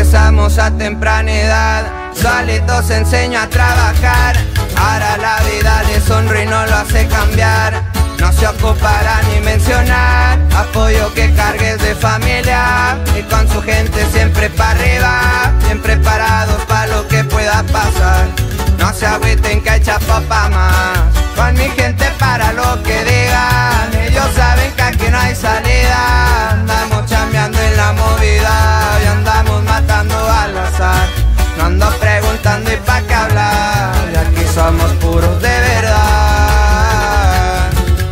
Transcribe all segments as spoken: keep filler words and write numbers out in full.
empezamos a temprana edad, solitos enseño a trabajar. Ahora la vida le sonríe y no lo hace cambiar. No se ocupará ni mencionar apoyo que cargues de familia, y con su gente siempre para arriba, bien preparados para lo que pueda pasar. No se agüiten que hay chapo pa' más, con mi gente para lo que digan. Ellos saben que aquí no hay salida, andamos chambeando en la movida y andamos matando al azar. No ando preguntando y pa' qué hablar, y aquí somos puros de verdad.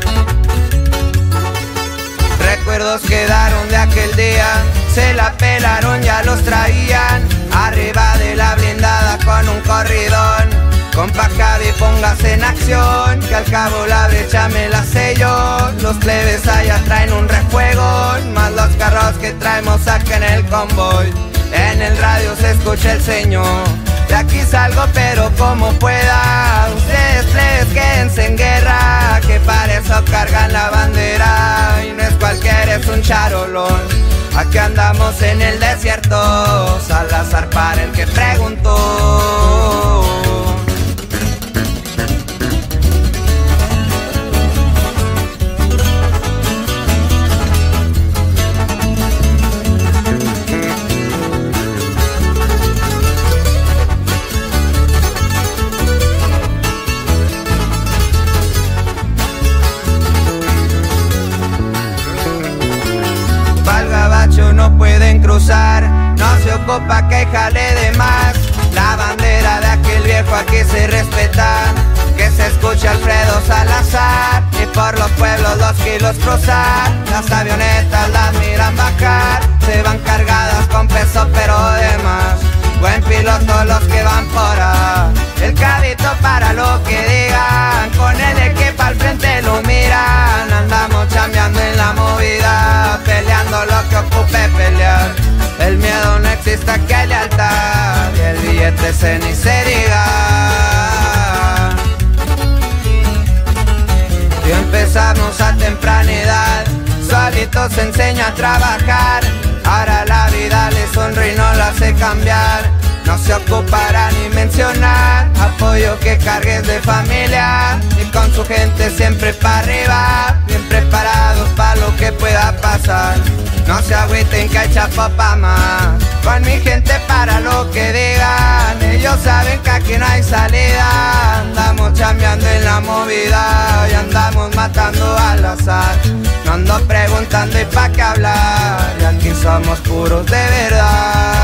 Recuerdos quedaron de aquel día, se la pelaron, ya los traían arriba de la blindada con un corridón. Compa Javi, póngase en acción, que al cabo la brecha me la sé yo. Los plebes allá traen un refuego, más los carros que traemos acá en el convoy. En el radio se escucha el señor, de aquí salgo pero como pueda. Ustedes plebes quédense en guerra, que para eso cargan la bandera. Y no es cualquiera, es un charolón. Aquí andamos en el desierto, Salazar para el que preguntó. No pueden cruzar, no se ocupa que jale de más. La bandera de aquel viejo aquí se respeta, que se escucha Alfredo Salazar. Y por los pueblos los kilos cruzar, las avionetas las miran bajar. Se van cargadas con peso pero de más, buen piloto los que van por ahí. El cabito para lo que digan, con el equipo al frente lo miran. Andamos chambeando en la movida, peleando lo que ocupe pelear. El miedo no existe, aquí hay lealtad, y el billete se ni se diga. Y empezamos a temprana edad, solitos se enseña a trabajar. Ahora la vida le sonríe y no la hace cambiar. No se ocupará ni mencionar apoyo que cargues de familia, y con su gente siempre para arriba, bien preparados para lo que pueda pasar. No se agüiten que hay chapo pa' más, con mi gente para lo que digan. Ellos saben que aquí no hay salida, andamos chambeando en la movida y andamos matando al azar. No ando preguntando y pa' qué hablar, y aquí somos puros de verdad.